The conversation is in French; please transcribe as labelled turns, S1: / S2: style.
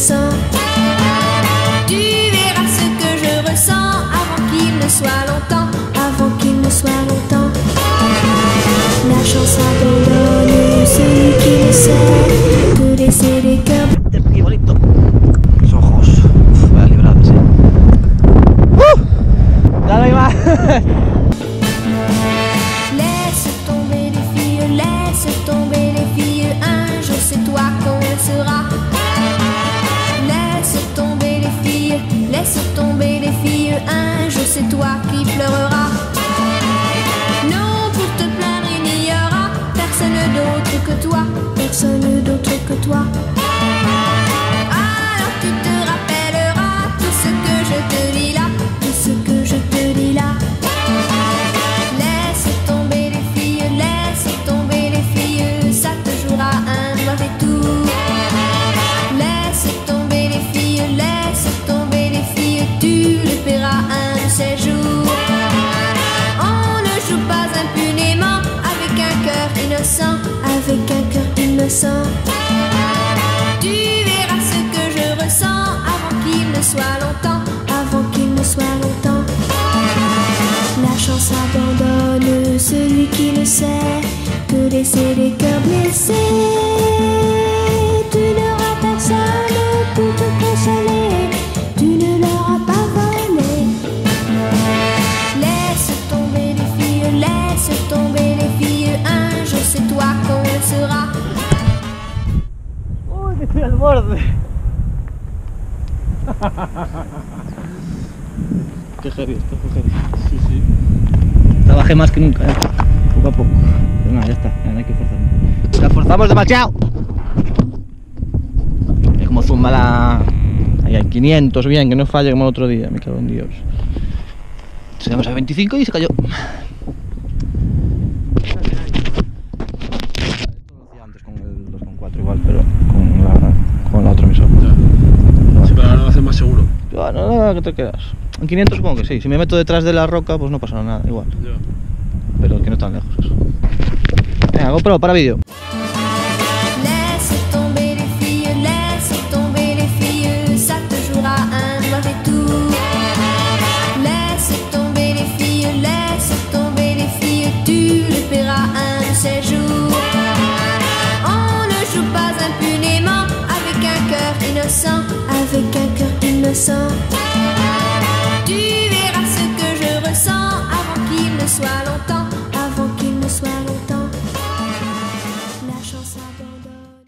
S1: innocent. Tu verras ce que je ressens avant qu'il ne soit longtemps, avant qu'il ne soit longtemps. La chance abandonne celui qui le sait, de laisser les cœurs.
S2: Qué bonito. Los ojos. Voy a librarse. Dale más.
S1: Laisse tomber les filles, laisse tomber les filles. Un jour c'est toi qu'on le sera. Laisse tomber les filles, laisse tomber les filles. Un jour c'est toi qui pleureras. Non, pour te plaindre il n'y aura personne d'autre que toi, personne d'autre que toi. Alors tu te rappelleras tout ce que je te dis là, tout ce que je te dis là. Laisse tomber les filles, laisse tomber les filles, ça te jouera un mauvais tour. Laisse tomber les filles, laisse tomber les filles, tu le paieras un de ces jours. On ne joue pas impunément avec un cœur innocent, avec un cœur innocent. Tu verras ce que je ressens avant qu'il ne soit longtemps, avant qu'il ne soit longtemps. La chance abandonne celui qui le sait, de laisser les cœurs blessés. Tu n'auras personne pour te consoler, tu ne l'auras pas volé. Laisse tomber les filles, laisse tomber les filles. Un jour c'est toi qu'on le sera.
S2: Uy, que estoy al borde. Qué heavy, esto fue heavy. Sí, sí. Trabajé más que nunca, poco a poco. Pero nada, ya está, ya no hay que forzarnos. La forzamos demasiado. Es como zumba la... Ahí hay 500 bien, que no falle como el otro día, me cago en Dios. Llegamos a 25 y se cayó. Esto lo hacía antes con el 2.4 igual, pero con la otra emisora.
S3: Sí, pero ahora lo haces más seguro.
S2: Bueno, nada, que te quedas. En 500 supongo que sí. Si me meto detrás de la roca, pues no pasa nada, igual.
S3: Ya.
S2: Pero que no tan lejos eso. Venga, GoPro, para vídeo.
S1: Laisse tomber les filles, laisse tomber les filles, ça te jouera un mauvais tour. Laisse tomber les filles, laisse tomber les filles, tu le paieras un de ces jours. On ne joue pas impunément avec un cœur innocent, avec un cœur innocent.